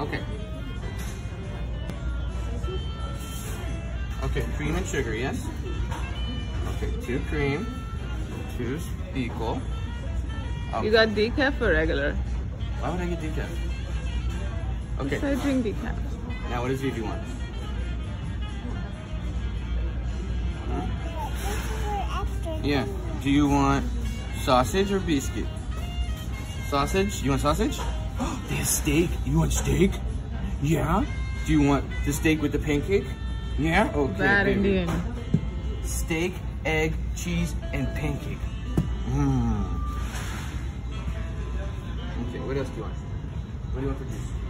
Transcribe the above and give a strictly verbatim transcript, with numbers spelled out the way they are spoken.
Okay. Okay, cream and sugar, yes? Okay, two cream, two equal. Okay. You got decaf or regular? Why would I get decaf? Okay. So I drink decaf. Now what does Vivi want? Huh? Yeah. Do you want sausage or biscuit? Sausage? You want sausage? They have steak. You want steak? Yeah. Do you want the steak with the pancake? Yeah. Okay. Bad baby. Indian. Steak, egg, cheese, and pancake. Mmm. Okay. What else do you want? What do you want for juice?